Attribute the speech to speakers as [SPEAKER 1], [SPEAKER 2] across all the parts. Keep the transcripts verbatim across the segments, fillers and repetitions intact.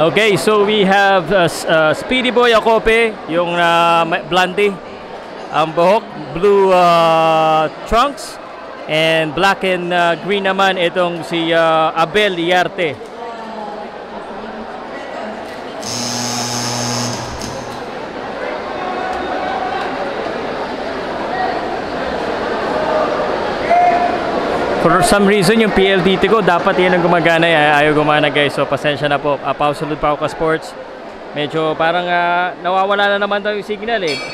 [SPEAKER 1] Okay, so we have uh, s- uh, Speedy Boy Akope, yung uh, ma- blondie, ang buhok, blue uh, trunks, and black and uh, green naman itong si uh, Abel Yarte. For some reason, yung P L D T ko, dapat yan ang gumagana. eh. Ayaw gumana, guys. So, pasensya na po. Uh, Pausulod pa ako ka sports. Medyo parang uh, nawawala na naman daw yung signal eh.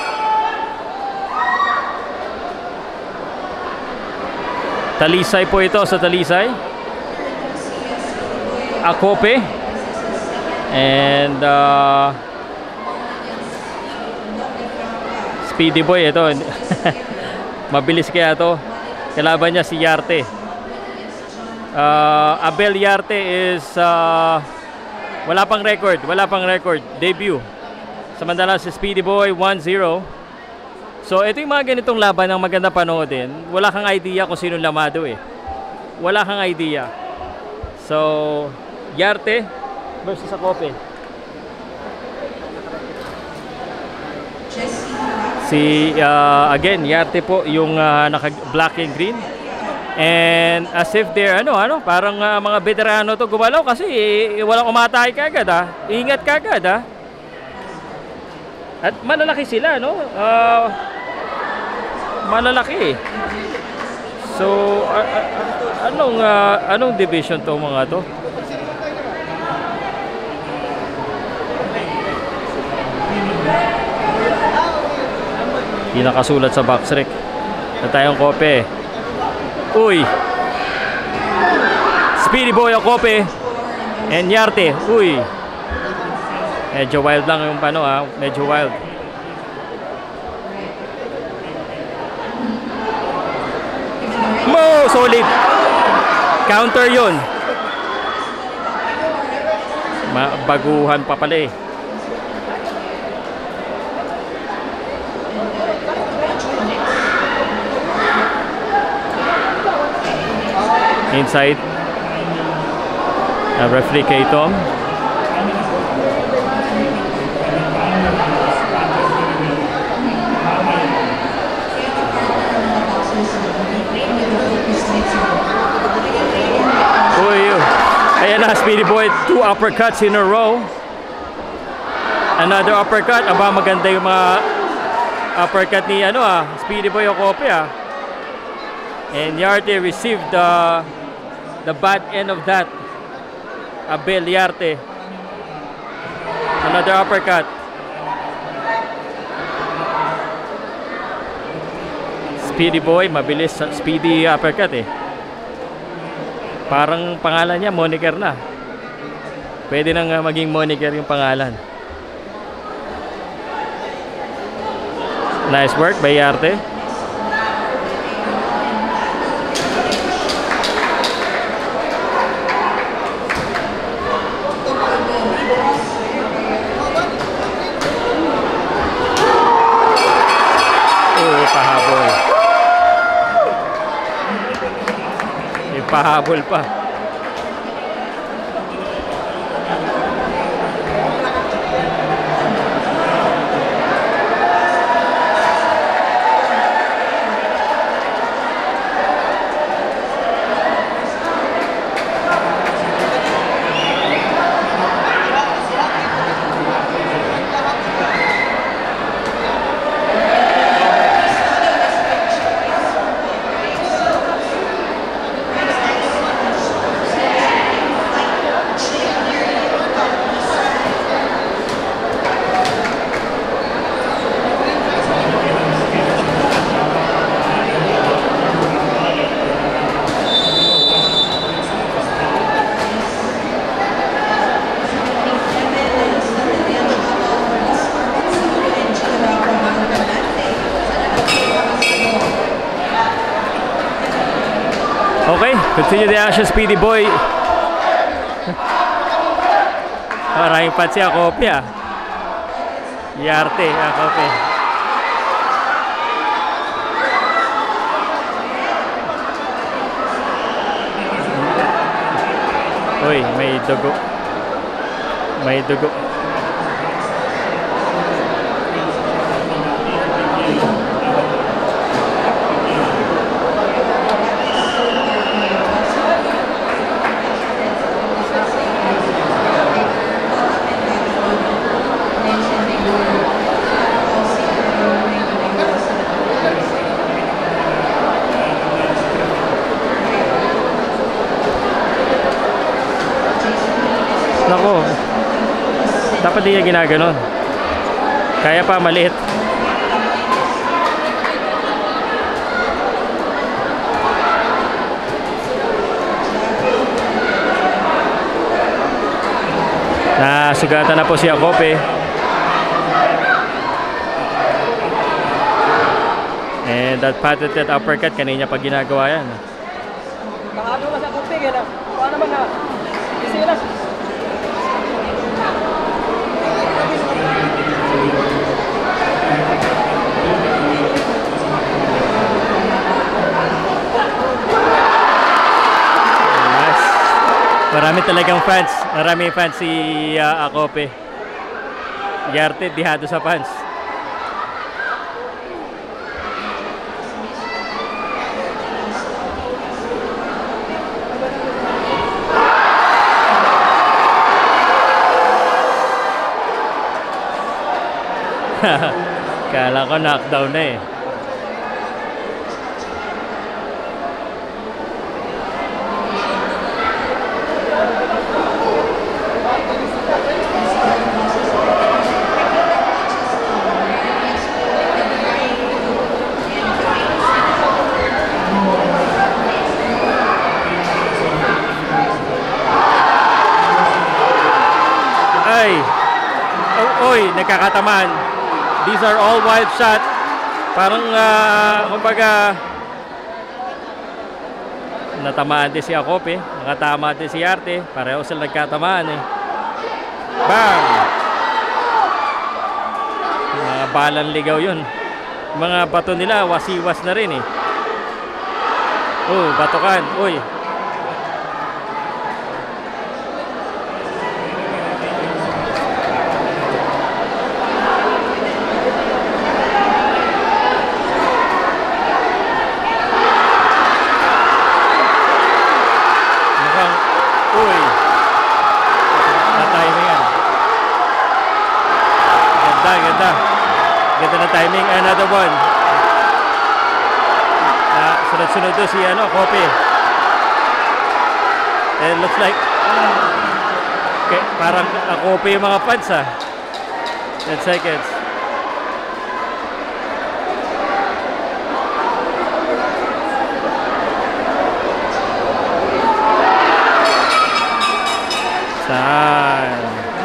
[SPEAKER 1] Talisay po ito sa Talisay. Akope. And uh, Speedy Boy ito. Mabilis kaya ito. Kalaban niya si Yarte. Uh, Abel Yarte is uh, wala pang record, wala pang record, debut. Samantala si Speedy Boy one zero. So ito yung mga ganitong laban ang maganda panoodin. Wala kang idea kung sino lamado eh. Wala kang idea. So Yarte versus Akope. Si uh, again Yarte po yung uh, naka black and green, and as if they're ano ano parang uh, mga veterano to gumalaw kasi eh, walang umatake kagad ah, ingat kagad ah, at malalaki sila no, uh, malalaki. So uh, uh, anong uh, anong division to mga to? Hindi nakasulat sa box rec. Na tayong Kope. Uy. Speedy Boy Akope and Yarte. Uy. Medyo wild lang yung pano ha. Medyo wild. Mo, solid. Counter yun. Ma baguhan pa pala eh. Inside uh, referee kay Tom. Uy, uy. Ayan na, Speedy Boy, two uppercuts in a row. Another uppercut. Aba, maganda yung mga uppercut ni ano ah, Speedy Boy Akope ah. And Yarte received the uh, the bad end of that. Abel Yarte. Another uppercut. Speedy Boy, mabilis. Speedy uppercut eh. Parang pangalan niya, moniker na. Pwede nang uh, maging moniker yung pangalan. Nice work by Yarte. Pahabol. Ipahabol pa. Okay, continue the action, Speedy Boy. Maraming patsi Akope ah. Yarte, Akope. Uy, may dugo. May dugo. Nako, dapat di niya ginaganon. Kaya pa, maliit. Nasugatan na po si Akope. And that patented uppercut, kanina pa ginagawa yan.
[SPEAKER 2] Nakado ka sa Akope, kaya paano naman na? Isi na. Marami talagang fans. Marami fans si uh, Akope. Yarte, dihado sa fans. Kala ko knockdown na eh. Ay! Oh, oy, nagkakatamaan. These are all wild shot. Parang, uh, kumbaga, natamaan din si Akope. Nakatama din si Yarte. Pareho sila nagkatamaan eh. Bang! Mga balang ligaw yun. Mga bato nila, wasiwas na rin eh. Oh, batukan. Uy. Ganda. Ganda na timing. Another one. Uh, sunod-sunod to si ano, Akope. And it looks like okay, parang Akope yung mga fans ah. ten seconds. Saan?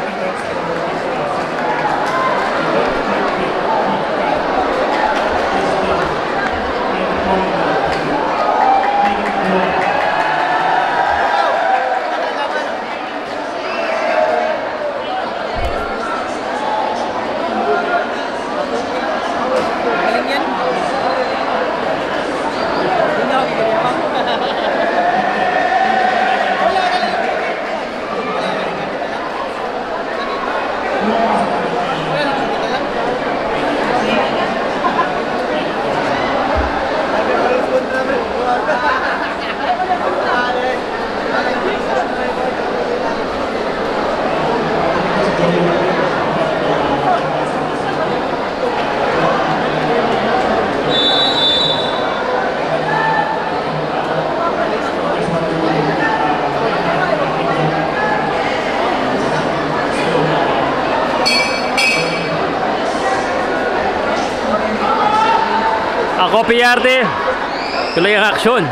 [SPEAKER 2] Akope Yarte, tuloy ang aksyon.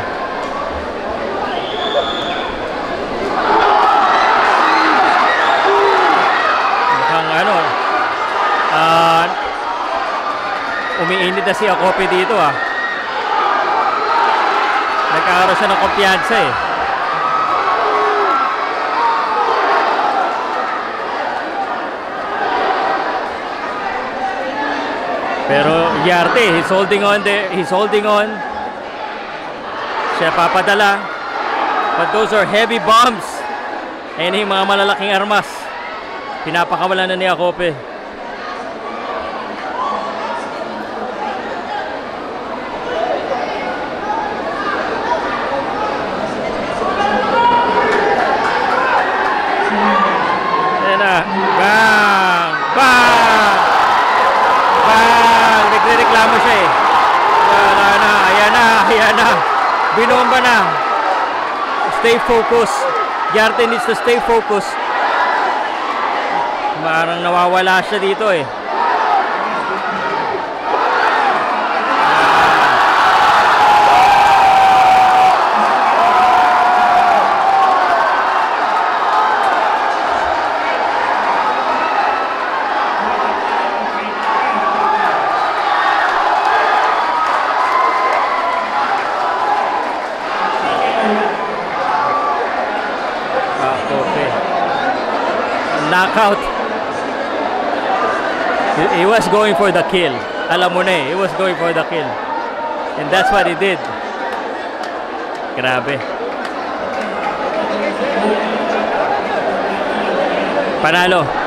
[SPEAKER 2] Mukhang ano, uh, umiinit na si Akope dito ah. Nagkakaroon siya ng kumpiyansa eh. Pero Yarte, he's holding on there. He's holding on. Siya papadala. But those are heavy bombs. Ayan yung mga malalaking armas.
[SPEAKER 1] Pinapakawalan na ni Akope. Ayan na. Bang! Bang! Bang! Nagre-reklamo siya eh. Wala na. Ayan na. Ayan na. Binomba na. Stay focused. Yarte needs to stay focused. Parang nawawala siya dito eh. Akope. Knockout. He, he was going for the kill. Alam mo na eh, he was going for the kill. And that's what he did. Grabe. Panalo.